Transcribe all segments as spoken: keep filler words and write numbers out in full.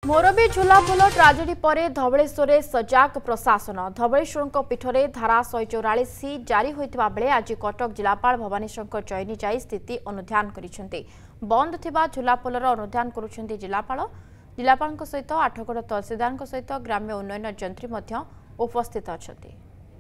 Morbi झुलापोल tragedy पर धवलेश्वर सजाग प्रशासन धवलेश्वर पीठरे धारा शहे चौरालीस जारी होता बेले आज कटक जिलापाल भवानीशंकर चयनी जाई स्थिति अनुध्यान कर बंद थिबा झुलापोलर अनुध्यान करुछन्ति जिलापाल जिलापाल सहित आठगड़ तहसीलदार सहित ग्राम्य उन्नयन जंत्री उपस्थित अछन्ति।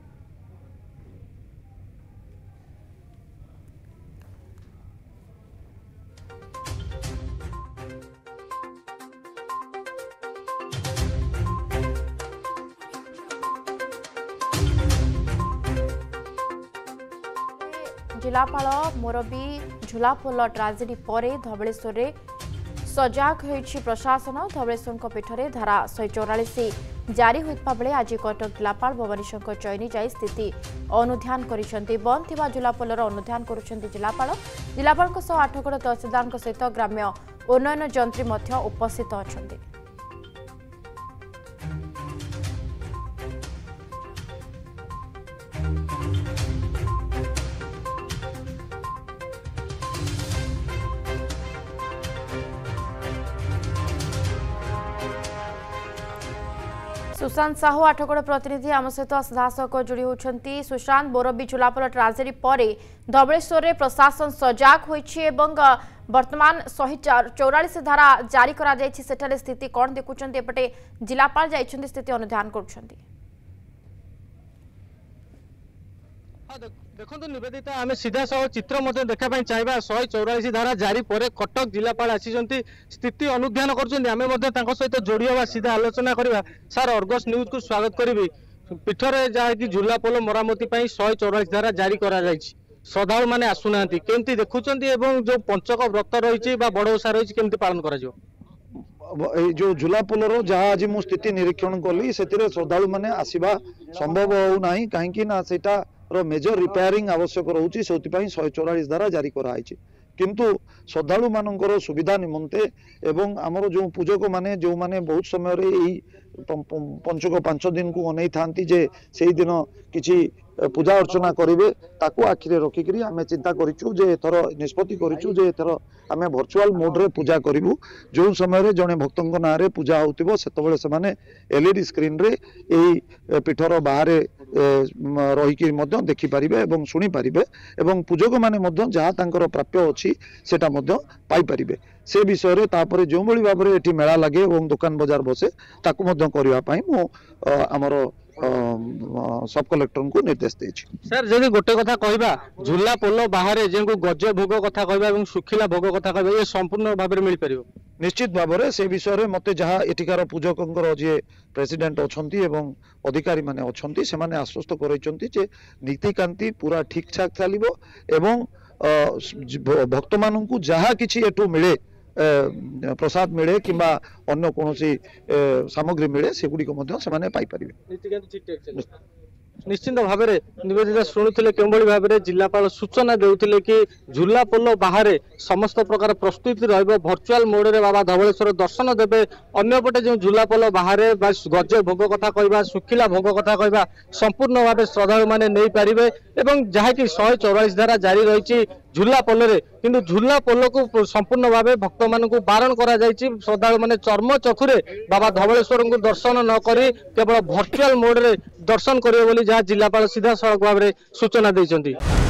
जिलापाल मोरबी झुलापोल ट्राजेडी पर धवलेश्वर सजाग होइछि प्रशासन धवलेश्वर पीठरे धारा शहे चौरालीस जारी होता बेले आज कटक जिलापाल भवानीशंकर चयनी जाई स्थिति अनुध्यान करिसेंति बंद थिबा झुलापोलर अनुध्यान करुछन्ति जिलापाल जिलापाल सह आठगड़ तहसीलदार सहित ग्राम्य उन्नयन जंत्री उपस्थित अछन्ति। सुशांत साहू आठगड़ प्रतिनिधि आम सहित सीधासख जोड़ी होती। सुशांत मोरबी झुलापोल ट्राजेडी पर धवलेश्वर प्रशासन सजाग होइछि वर्तमान शहे चौरालीस धारा जारी करा जाइछि सेठारे स्थिति कौन देखुं एपटे जिलापाल जाइछन्ति स्थिति अनुध्यान करुछन्ति। देखो निवेदिता आम सीधा सह चित्र देखापी चाहिए शहे चौरालीस धारा जारी पर कटक जिलापाल आसी स्थिति अनुध्यान कर सहित जोड़ी हवा सीधा आलोचना करवा। सार अर्गस न्यूज को स्वागत करी पीठरे जहाँकि झुलापोल मरामती शहे चौरालीस धारा जारी करा श्रद्धालु मैंने आसुना केमती देखुं जो पंचक व्रत रही बड़ ओषा रही केमती पालन कर जो झुलापोलर जहाँ आज मु स्थिति निरीक्षण कली से श्रद्धालु मैंने आसवा संभव होना कहीं सेटा मेजर रिपेयरिंग आवश्यक रोचे से शहे चौरालीस धारा जारी कराई किंतु श्रद्धालु मानकर सुविधा निमंते एवं आमर जो पूजक माने जो माने बहुत समय रे पंचक पांच दिन को अनै थांती जे से दिन किछि पूजा अर्चना करेंगे ताकू आखिरे रखिकी आम चिंता करूँ जे एथर निष्पत्ति करूँ जे एथर आम वर्चुआल मोड रे पूजा करूँ जो समय जड़े भक्त ना पूजा होतिबो सेतबेले से माने एलईडी स्क्रीन रे एही पीठर बाहर रहीकि मध्य देखि पारिबे एवं सुनी पारिबे एवं पूजक माने मध्य जहाँ तांकर प्राप्य अछि सेटा मध्य पाई पारिबे से विषय रे तापरे जो भली भाव रे एठी मेला लागे एवं दुकान बाजार बसे ताकू मध्य करबा पई मो हमर सब कलेक्टर को निर्देश देछि। सर जदि गोटे कथा कहबा झुलापोल बाहर जेको गज भोग कथा कहबा एवं सुखिला भोग कथा कहबा ये संपूर्ण भाव में मिल परिबो निश्चित भाव में से विषय रे मते जहाँ एठिकार पूजकंकर जे प्रेसिडेंट अछंती एवं अधिकारी माने अछंती से माने आश्वस्त करैछंती जे नीतिकांति पूरा ठीक ठाक चलिबो एवं भक्त माननकु जहाँ किछि एटू मिले प्रसाद मिले कि अन्य कौन सामग्री मिले से गुड़िक निश्चित भाव में निवेदिता शुणुले केवल भाव में जिलापाल सूचना देउथिले कि झुलापोल बाहर समस्त प्रकार प्रस्तुति रहिबो वर्चुआल मोड रे बाबा धवलेश्वर दर्शन देबे अन्यपटे जो झुलापोल बाहर गज भोग कथा कहबा सुखिला भोग कथा कहबा संपूर्ण भाव श्रद्धालु माने नहीं पारिबे एवं जहाँकि शहे चौरालीस धारा जारी रही झुलापोल रे किंतु झुलापोल को संपूर्ण भाव भक्त मान बारण करा जायछि श्रद्धालु माने चर्म चखुरे बाबा धवलेश्वर को दर्शन न करी केवल वर्चुआल मोड रे दर्शन करिवे बोली जहाँ जिलापाल सीधा सड़क भाव में सूचना देइछन्ति।